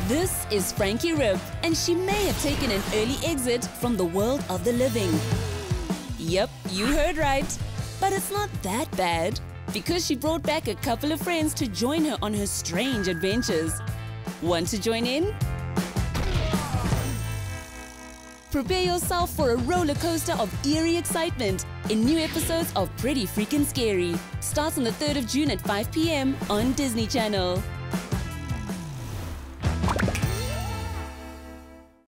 This is Frankie Rip, and she may have taken an early exit from the world of the living. Yep, you heard right. But it's not that bad, because she brought back a couple of friends to join her on her strange adventures. Want to join in? Prepare yourself for a roller coaster of eerie excitement in new episodes of Pretty Freakin' Scary. Starts on the 3rd of June at 5 p.m. on DStv Channel.